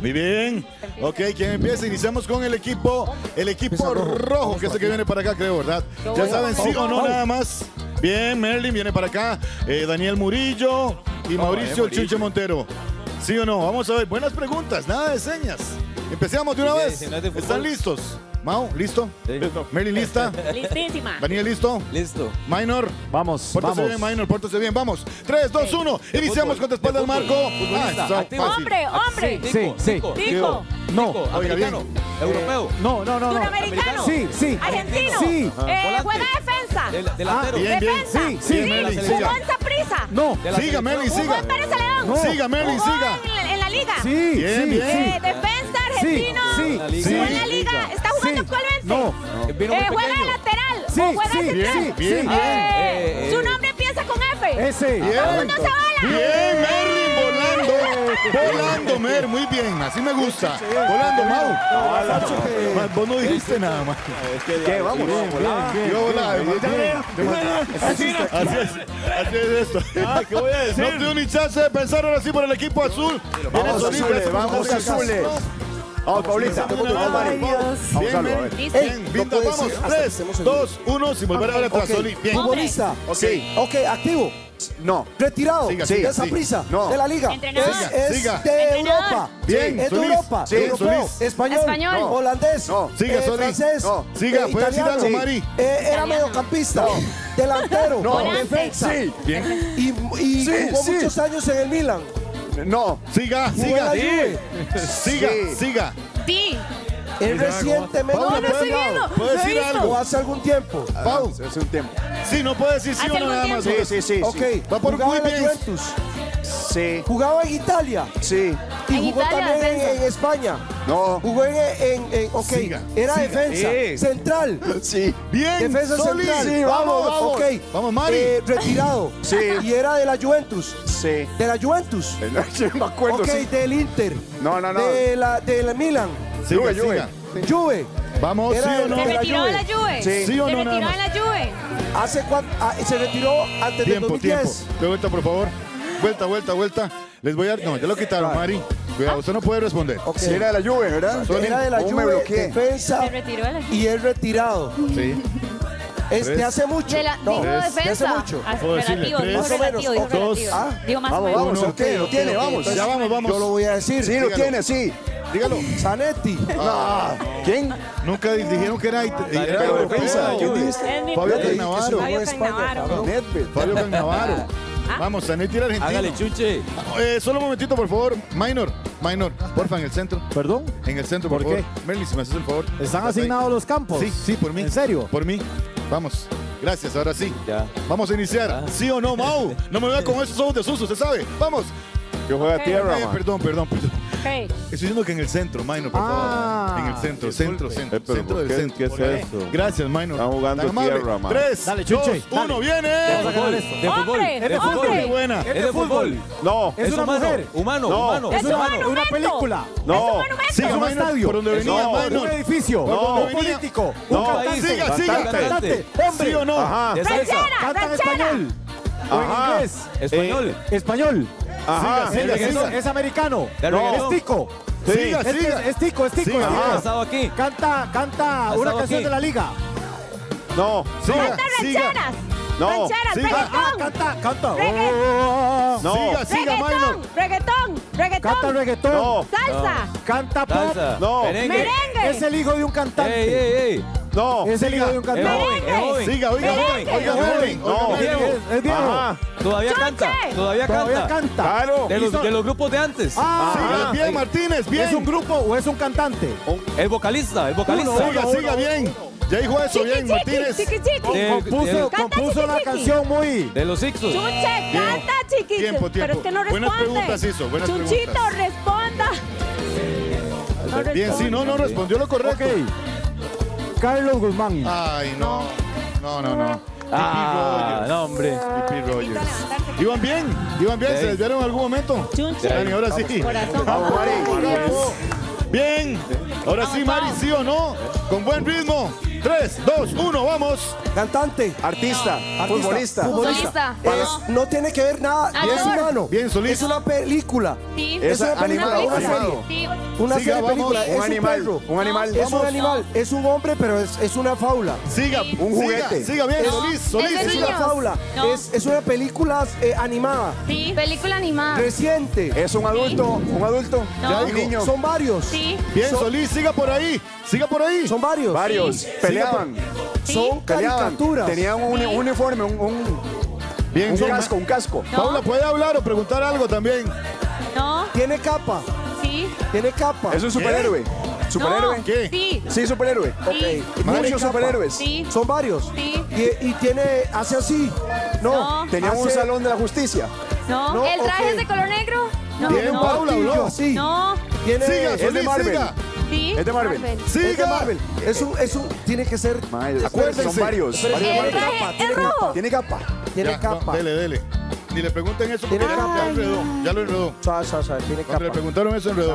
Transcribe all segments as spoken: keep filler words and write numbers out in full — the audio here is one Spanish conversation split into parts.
Muy bien. Ok, ¿quién empieza? Iniciamos con el equipo, el equipo rojo, rojo que es el que viene para acá, creo, ¿verdad? Ya saben, sí o no, nada más. Bien, Merlin viene para acá, eh, Daniel Murillo y Mauricio el Chinche Montero. ¿Sí o no? Vamos a ver, buenas preguntas, nada de señas. Empecemos de una vez. ¿Están listos? Mau, ¿listo? Sí. Merlin, ¿lista? Listísima. Daniel, ¿listo? Listo. Minor. Vamos, Pórtese vamos. bien, Minor, pórtese bien. Vamos. tres, dos, uno. Iniciamos con tu espalda al marco. Ah, está fácil. Hombre, hombre. Sí, sí. Tico. No. Oiga, bien. Americano. Europeo. No, no, no, no. Suramericano. Sí, sí. Argentino. Sí. Eh, Volante. juega defensa. Del- delantero. Bien, bien. Defensa. Sí, sí. Bien, Merlin, Jugó siga. en Saprissa. No. De la Siga, selección. Merlin, Jugó siga. en Pérez Celedón. No. Siga, Merlin, Jugó siga. en, en la liga. Sí, Bien, sí, bien. Eh, sí. defensa Sí, argentino. sí, La liga. sí. Jugó en la liga. ¿Está jugando Sí. actualmente? No. Eh, Vino Eh, muy juega de pequeño. lateral. Sí, o juega sí, de central. Bien, bien, sí. bien. Eh, Eh, su eh. nombre empieza con F. Ese. Bien. Segundo Zavala. Bien, Merlin, volando. Volando, Mer, muy bien. Así me gusta. Volando, Mau. Ma, Vos no dijiste nada más. ¿Qué? Vamos. Bien, bien, Yo volaba. bien. Así es, así es esto. ¿Qué voy a decir? No tengo ni chance de pensar ahora sí por el equipo azul. Viene Vamos, Solís, azules, gracias por vamos, sus azules. Vamos, Paulita. Ay, Dios. Bien, Mer. Listo. Bien, Vinta, vamos. tres, dos, uno, sin volver a ver atrás. Solís. Bien. Futbolista. Ok. Ok, activo. No. Retirado. Siga, de siga, esa siga. prisa. No. De la liga. Entrenador. Es, es Siga, de Entrenador. Europa. Bien, Es de Solís. Europa. Sí, Europeo. Solís. Español. Español. No. Holandés. No. Siga, eh, Solís. francés. No. Siga, eh, ¿puede decir italiano. algo, Mari? Eh, era Italiano. mediocampista. Delantero. No. Volante. Defensa. Sí. Bien. Y, y Sí, jugó sí. muchos años en el Milan. No. Siga, Jugó en siga. la Juve. Siga, Sí. siga. Sí. Él recientemente Pau, No, no estoy retirado. viendo. ¿Puede No he decir visto. algo? O hace algún tiempo. Pau. Hace un tiempo. Sí, no puede decir sí Hace o no algún nada más. tiempo. Sí, sí, sí. Ok. Va por Jugaba muy en la bien. Juventus. Sí. Jugaba en Italia. Sí. Y En jugó Italia, también en, defensa. en España. No. Jugó en, en, en- ok, Siga, era siga. defensa, Sí. central, Sí. Bien, defensa Solís. central. Sí, vamos, vamos. Ok, Vamos, Mari. eh, retirado. Sí. Y era de la Juventus, Sí. de la Juventus. No me acuerdo. Ok, Sí. del Inter, No, no, no. de la del Milan, Siga, Juve, Juve. siga. Juve. Vamos, Era sí o el- no. Se de la retiró Juve. en la Juve. Sí. ¿Sí o Se no, nada retiró más? en la Juve. Hace cuánto, ah, se retiró antes del Tiempo, dos mil tiempo. diez. De vuelta, por favor. Vuelta, vuelta, vuelta. Les voy a... No, ya lo quitaron, Mari. Cuidado, usted no puede responder. Ok. Sí, era de la Juve, ¿verdad? Era de la ¿Cómo me Juve, bloqueé? defensa Se retiró de la Juve. y es retirado. Sí. Es Tres. de hace mucho. De la, No, dijo de hace defensa. mucho. Ah, Puedo decirle relativo, tres. dijo Más o relativo, menos. dijo Dos. relativo. Ah, Dijo más o Vamos, menos. vamos, Uno. ok, lo tiene, vamos. Ya vamos, vamos. Yo lo voy a decir. Sí, lo Dígalo. tiene, sí. Dígalo. Zanetti. No. ¿Quién? Nunca di- dijeron que era... it- era Pero europeo. defensa, ¿quién dijiste? Es mi Fabio padre. Cannavaro. Fabio En España, Cannavaro. cabrón. Nedved. Fabio Cannavaro. Ah. Vamos, Zanetti era argentino. Hágale, Chuche. Eh, solo un momentito, por favor. Minor, Minor, porfa, en el centro. ¿Perdón? En el centro, por, ¿Por qué? favor. Merly, si me haces el favor. ¿Están ¿Estás ahí? asignados los campos? Sí, sí, por mí. ¿En serio? Por mí. Vamos. Gracias, ahora sí. Ya. Vamos a iniciar. Ah. ¿Sí o no, Mau? No me vea con esos ojos de susto, ¿usted sabe? Vamos. Yo juego a Ok. tierra, Eh, man. perdón, perdón, perdón. Ok. Estoy diciendo que en el centro, Minor, por Ah. favor. En el centro, centro, centro. Eh, pero centro ¿por del qué? centro. ¿Qué es Por ahí. eso? Gracias, Minor. Están jugando Tan amable. tierra, man. Tres, Dale, dos, Chuche, uno, dale. viene. De fútbol. De fútbol. Hombre, De fútbol. hombre. Qué buena. Es de fútbol. No. Es una humano. mujer. Humano, No. humano. Es un humano. monumento. Una película. Es No. un monumento. Siga, Es un Minor, estadio. por donde venía, No, Minor. un edificio. Por No. donde Un venía. político. No. Un cantante. Siga, siga. Cantante. Cantante. Hombre. ¿Sí o no? Ajá. De salsa. Ranchera, Canta en ranchera. español. O en Ajá. inglés. Español. Eh, español. Siga, Ajá. De siga, reggaetón. siga. Es americano. De No. reggaetón. Es tico. Siga, Es, siga. es, es tico, es tico. Siga. es tico. Ha estado aquí. Canta, canta Ha una estado canción aquí. de la liga. No, siga, Canta siga. rancheras. No, Rancheras, siga. Ah, reggaetón. canta, canta. Regga- Oh. No. Siga, siga, Minor. Reggaetón, reggaetón, reggaetón. Canta reggaetón. No. Salsa. Canta pop. Salsa. No. Merengue. Merengue. Es el hijo de un cantante. Ey, ey, ey. No. Es el hijo de un Es cantante. joven, es joven. Siga, oiga, Merengue. oiga, Merlin. No. Oiga, Es, Merlin. es- es viejo. Ajá. Todavía Chuche. canta. Todavía Todavía canta. canta. Claro. De los, Hizo- de los grupos de antes. Ah, Siga, Ajá. bien, Martínez, bien. ¿es un grupo o es un cantante? El vocalista, el vocalista. Uno, Siga, uno, siga, uno. bien. Ya dijo eso, Chiqui, bien, chiqui, Martínez. chiqui, chiqui. De- Compuso, de- Canta compuso chiqui, una chiqui. canción muy... De los Sixtos. Chuche, canta, chiquito. Tiempo, tiempo. Pero es que no responde. Buenas preguntas hizo, buenas Chuchito, preguntas. responda. No Bien, sí, no, no, respondió lo correcto. Ok. Carlos Guzmán. Ay, no. No, no, no. Ah, no, hombre. P. Necesita Rogers. levantarse. Iban bien, iban bien, Sí. se desviaron en algún momento. Chunche. Dani, ahora sí. Corazón. Vamos, Mari. Ay, Dios. Bien. Ahora sí, Vamos, Mari, vamos. sí o no. Con buen ritmo. tres, dos, uno, vamos. Cantante. Artista. Futbolista. Futbolista. Es- no tiene que ver nada. Actor. Es humano. Bien, Solís. Es una película. Sí. Es una película, animado. una animado. serie. Sí. Una Siga, serie de vamos. película. Un Es un animal. perro. Un animal. Es Vamos. un animal. Es un hombre, pero es, es una faula. Siga, Sí. Un siga, juguete. siga bien, No. Solís, Solís. Es de Es siga. una niños. faula. No. Es, es una película eh, animada. Sí. Película animada. Reciente. Es un adulto. Un adulto. No. Un niño. Son varios. Sí. Bien, Son- Solís, siga por ahí. Siga por ahí. Son varios. Varios. Peleaban. Son Peleaban. caricaturas. Tenían un uni- Sí. uniforme, un, un, Bien, un son- casco, un casco. No. Paula, ¿puede hablar o preguntar algo también? No. Tiene capa. Sí. Tiene capa. Es un superhéroe. ¿Superhéroe? No. ¿Qué? Sí. Sí, superhéroe. Sí. Tiene Muchos capa. superhéroes. Sí. Son varios. Sí. Y, y tiene, hace así. No. No. Tenían un Hace- salón de la justicia. No. No, ¿El traje ok. es de color negro? No. Bien, no. Paula, martillo habló. así. No. Tiene, Siga, Es de Solís, Marvel. siga. Sí. Es de Marvel. es de Siga. Marvel. Es un, es un, tiene que ser. Madre, Acuérdense. son varios. Pero varios El Marvel. traje capa, es tiene rojo. capa. Tiene capa. Tiene Ya, capa. no, dele, dele. Ni le pregunten eso porque Tiene ya, ya capa. lo enredó. Ya lo enredó. Sa, sa, sa, tiene Cuando le capa. preguntaron eso, enredó.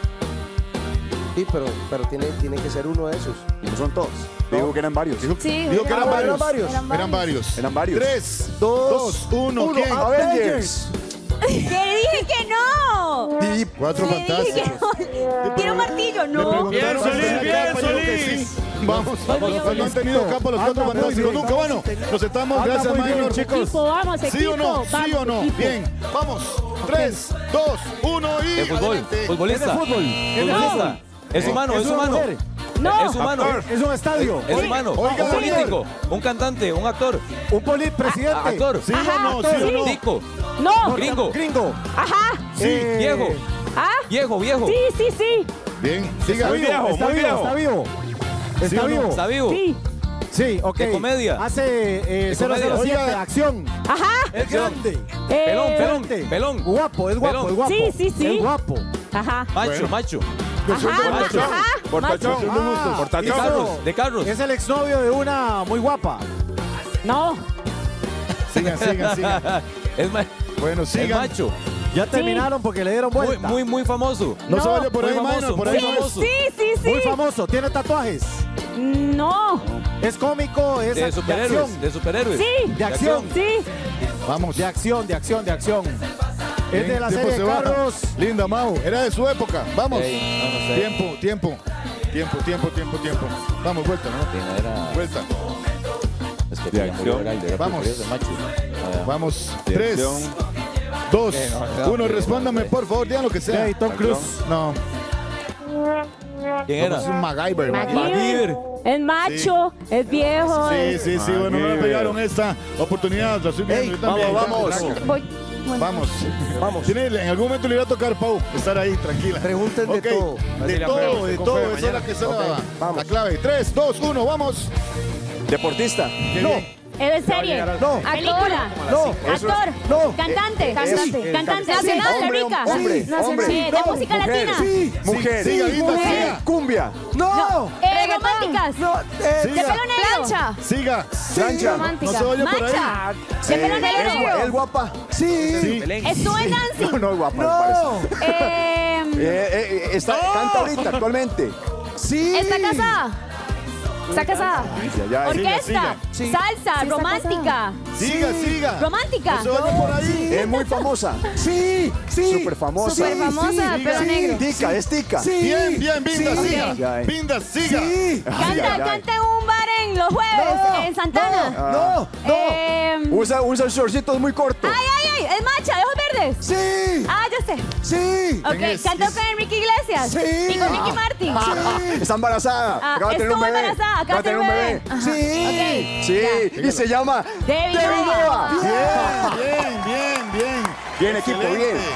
Sí, pero, pero tiene, tiene que ser uno de esos. Y no son todos. Digo que eran varios. Dijo, Sí, dijo que eran eran varios. varios. Eran varios. Eran varios. Tres, Dos, dos, uno. uno. ¿Quién? Avengers. ¡Que dije que no! Deep. Cuatro ¡Que dije que fantásticos. no! ¡Tiene un martillo! Le ¡No! preguntaron si Solís, tenía bien, capa, dijo que Solís. sí. Vamos, Vamos, vamos. No han tenido capa los cuatro Anda muy fantásticos bien. nunca. Bueno, nos estamos. Anda Gracias, muy bien, Minor. chicos. Equipo, vamos, equipo. ¿Sí o no? ¿Sí vamos, o no? equipo. Bien, vamos. Tres, dos, uno y. De fútbol. adelante. Futbolista. Es de fútbol. Es de Futbolista. fútbol. Es humano, es una humano. mujer. No. Es humano. Es un estadio. Es humano. Oiga, Un político. Un cantante. Un actor. Un polit presidente. Actor. ¿Sí o no? ¿Sí o no? Tico. No. Gringo. Gringo. Ajá. Sí. Eh, Viejo. ¿Ah? Viejo, viejo. Sí, sí, sí. Bien, siga. Está Muy vivo, viejo, está muy vivo, viejo. está vivo. ¿Sí Está o no? vivo. ¿Está vivo? Sí. Sí, ok. ¿De comedia? Hace eh, ¿De cero cero siete, comedia? acción. Ajá. Es grande. Eh, Pelón, pelón, Fuerte. pelón. Guapo, es guapo, Pelón. es guapo. Sí, sí, sí. Es guapo. Ajá. Macho, Bueno. macho. Ajá. Macho. Ajá. Portachón. Ah, Portachón. De hizo- Carlos, de Carlos. Es el exnovio de una muy guapa. No. Sigan, sigan, sigan. Es, ma- Bueno, es sigan. macho. Ya terminaron porque le dieron Muy, vuelta. muy, muy famoso. No, se No. vaya por Muy ahí, famoso, Minor, por muy ahí. Sí, famoso. sí, sí, sí. Muy famoso. Tiene tatuajes. No. Es cómico, es De ac- de superhéroes. acción. De superhéroes. Sí. De acción. Sí. Vamos. De acción, de acción, de acción. Es de la Tiempo serie se de va. Carlos. Linda, Mau. Era de su época. Vamos. Ey, no, no sé. Tiempo, tiempo. Tiempo, tiempo, tiempo, tiempo. Vamos, vuelta, ¿no? Sí, no era- Vuelta. es que De ya murió, acción. era el de Vamos. de macho. Ah, Vamos. De Tres, acción. dos, Eh, no, no, uno. no, Respóndame, no, por favor. Digan lo que sea. Hey, Tom Cruise. No. ¿Quién era? Es un MacGyver. MacGyver. MacGyver. Es macho. Es viejo. Sí, es- sí, sí. Bueno, no le pegaron esta oportunidad. La estoy viendo Ey, yo también. vamos, vamos. Cracker. Voy. Bueno. Vamos. Vamos. Tiene- en algún momento le irá a tocar, Pau, estar ahí, tranquila. Pregunten de Ok, todo. De Así la todo, pegamos, de con todo. fe, Esa es la que se Ok, la, vamos. la clave. Tres, dos, uno, vamos. Deportista. Qué No. bien. Es de serie. No. Película. No. Actor. No. Cantante. Eh, Cantante. eh, Cantante. sí. Nacional de Hombre, rica. hombre, Nacional. hombre. Eh, De música Mujer. latina. Sí. Mujer. Siga, linda, mujer. siga. Cumbia. No. Eh, románticas. No. Eh, Siga. De pelo negro. Plancha. Siga. Plancha. Romántica. No se vaya por ahí. Mancha. De Eh, pelo es, negro. es guapa. Sí. Sí. Belén. Estuvo en dancing. No, no es guapa, me parece. No. Eh, Eh, eh, está, Canta ahorita, actualmente. Sí. Está casada. Está casada. Ya, ya. Orquesta. Sí. Salsa. Romántica. Siga, siga. Romántica. No se vaya por ahí. Es muy famosa. Sí. Sí. Súper famosa. Súper famosa, sí, pelo sí. negro. Tica, es tica. Sí. Bien, bien, Binda, Sí. siga. Ya, eh. Binda, siga. Sí. Canta, ya, ya. canta en un bar en los jueves, No. en Santana. No. No. Eh, Usa, usa shortcitos muy cortos. ay, ay, ay, es macha, de ojos verdes. Sí. Ah, ya sé. Sí. Ok, ¿Quién es? cantó con Enrique Iglesias. Sí. Y con Ricky Martin. Está embarazada. Ah, acaba de tener un estuvo bebé. embarazada, acaba de tener un bebé. Ajá. Sí. Ok. Sí, ya. y se llama Debbie Debbie Nova. Nova. Bien, bien, bien, bien. Bien, equipo, Excelente. bien.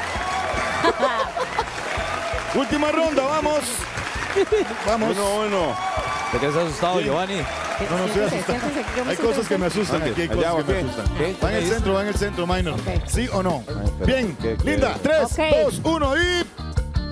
Última ronda, vamos. Vamos. Uno, uno. ¿Te quedas asustado, Bien. Giovanni? No, no estoy asustado. Hay cosas que me asustan aquí, hay Allá, cosas que me ok. asustan. ¿Qué? Va en el centro, va en el centro, Minor. ¿Sí o no? pero Bien, ¿qué- qué- Linda, tres, Ok. dos, uno y...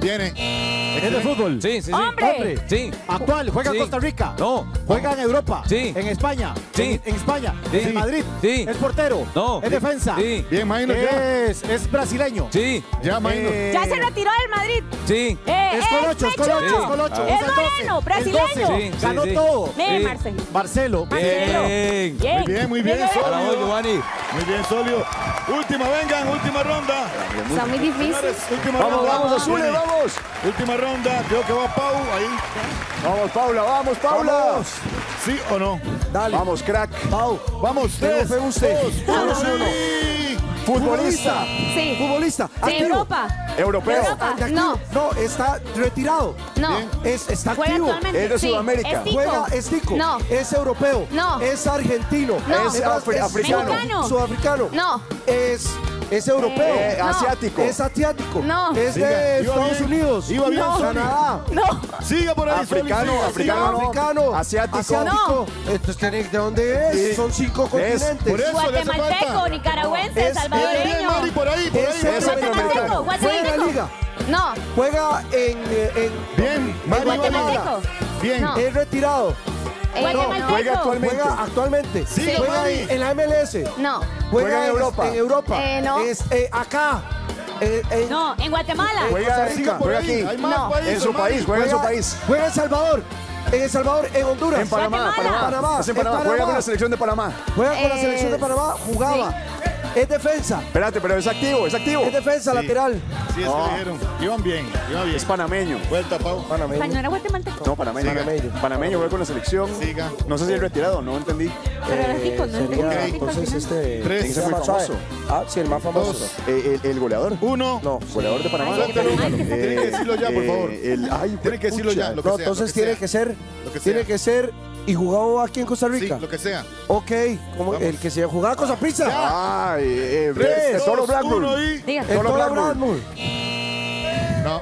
Viene. Es de fútbol. Sí, sí, sí. Hombre. Hombre. Sí. Actual, juega Sí. en Costa Rica. No. Juega en Europa. Sí. En España. Sí. En, en España. Sí. En Madrid. Sí. Es portero. No. Es defensa. Sí. Bien, Maino, ya. Es, es brasileño. Sí. Ya, Maino. Eh, Ya se retiró del Madrid. Sí. Eh, Es con eh, ocho, es con Mechu. ocho, es con ocho. Es Es el doce, moreno, el brasileño. doce. Sí, sí, Ganó sí. todo. Ve, Sí. Marcelo. Marcelo. Marcelo. Bien. Bien. Muy bien, muy bien, Bien, bien. Para vos, Solio. Giovanni. Muy bien, Solio. Última, vengan, última ronda. Está muy difícil. Señores, última Vamos, ronda. vamos, Azules, Viene. vamos. Última ronda, creo que va Pau ahí. Vamos, Paula, vamos, Paula. Vamos. ¿Sí o no? Dale. Vamos, crack. Pau. Vamos, Tengo tres, fe en usted. dos, uno, Uno, uno. sí. Futbolista. Sí. Futbolista. De activo. Europa. Europeo. Europa. De activo. No. No, está retirado. No. Bien. Es, está Juega activo. actualmente. Es de sí. Sudamérica. Es tico. Juega, es tico. No. Es europeo. No. Es argentino. No. Es afri- africano. Mexicano. Sudafricano. No. Es, es europeo. Eh, No. asiático. Es asiático. No. Es Siga, de iba Estados bien. Unidos. Iba bien, No. Solio. Canadá. No. Siga por ahí, Africano, Solio, siga, africano. siga. Africano. Asiático. Asiático. Entonces, ¿tiene- ¿de dónde es? Sí. Son cinco Es- continentes. por eso le hace Guatemalteco, falta. nicaragüense, Es- Bien, bien, salvadoreño. Mari, por ahí, por ahí. Es Mari. es Guatemalteco, Juega en la guatemalteco. liga. No. Juega en, eh, en Bien, Mari, Guatemalteco. Bien. No. es retirado. Eh, juega Guatemalteco. actualmente. Juega actualmente. Siga, Juega Mari. en, en la M L S. No. Juega en Europa. En Europa. Eh, no. Es eh, acá. Eh, en- No, en Guatemala. Juega, Costa Rica. juega Por aquí. ahí. Hay más No. países, En su Mari. país, juega en su país. Juega en Salvador. En El Salvador, en Honduras. En Panamá, Guatemala. Panamá. Panamá. Es en En Panamá. Juega Panamá. con la selección de Panamá. Juega con la Eh, selección de Panamá. Jugaba. Es defensa. Espérate, pero es activo, es activo. Es defensa Sí. lateral. Sí, es que le dijeron. Iban bien, iban bien. Es panameño. Vuelta, Pau. Panameño. Ay, no era guatemalteco. No, panameño. Panameño. Panameño, juega con la selección. Siga. No sé si es retirado, no entendí. Pero era tico, ¿no? Sería, Ok. entonces este. Tres. ¿quién se Muy llama? famoso. Ah, sí, el más famoso. Dos. Eh, el, el goleador. Uno. No. Goleador de Panamá. Ay, Suéltalo. Ay, que Tiene que decirlo ya, por Eh, favor. el, ay, Tiene que decirlo ya, lo que No, sea. entonces lo que tiene sea. que ser. Lo que Tiene sea. que ser. Y jugaba aquí en Costa Sí, Rica. lo que sea. Ok, como Vamos. el que se jugaba con Saprissa. Ay, eh, Tres, el Toro dos, Blackburn. uno y... Diga. El Toro Toro Blackburn. Blackburn. No.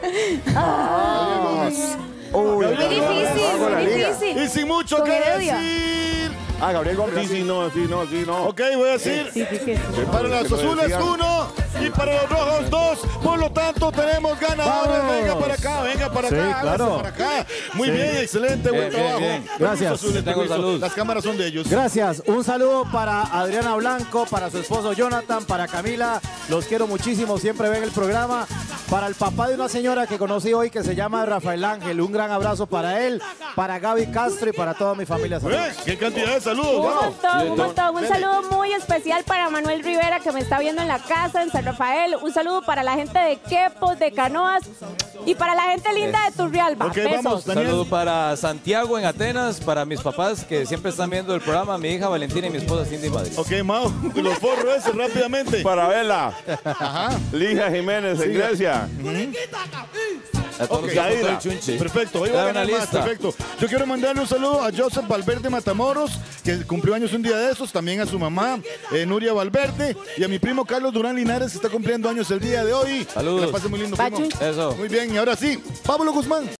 Uy, Muy difícil, Hago la muy liga. difícil. Y sin mucho Con que Heredia. decir. Ah, Gabriel Gómez. Sí, sí, no, sí, no, sí, no. Ok, voy a decir. Sí, sí, sí. Para los azules uno y para los rojos dos. Por lo tanto, tenemos ganadores. Vamos. Venga para acá, venga para Sí, acá. hágase claro. para acá. Muy bien, excelente, buen Bien, bien, trabajo. bien. Permiso, Gracias. azules, Tengo permiso. salud. Las cámaras son de ellos. Gracias. Un saludo para Adriana Blanco, para su esposo Jonathan, para Camila. Los quiero muchísimo, siempre ven el programa. Para el papá de una señora que conocí hoy que se llama Rafael Ángel. Un gran abrazo para él, para Gaby Castro y para toda mi familia. Muy bien, qué cantidad de saludos. Un Vamos. montón, un montón. Un saludo muy especial para Manuel Rivera, que me está viendo en la casa en San Rafael. Un saludo para la gente de Quepos, de Canoas y para la gente linda de Turrialba. Ok, Besos. vamos, Daniel. Saludo para Santiago en Atenas, para mis papás que siempre están viendo el programa, mi hija Valentina y mi esposa Cindy Madrid. Ok, Mau, los forros ese rápidamente. Para verla, Ajá. Ligia Jiménez en Grecia. A todos Ok, los que Aida. el chunche. Perfecto, hoy Dame va a una ganar más, lista. perfecto. Yo quiero mandarle un saludo a Joseph Valverde Matamoros, que cumplió años un día de esos, también a su mamá, eh, Nuria Valverde, y a mi primo Carlos Durán Linares, que está cumpliendo años el día de hoy. Saludos. Que la pase muy lindo, Va, primo. chunche. Eso. Muy bien, y ahora sí, Pablo Guzmán.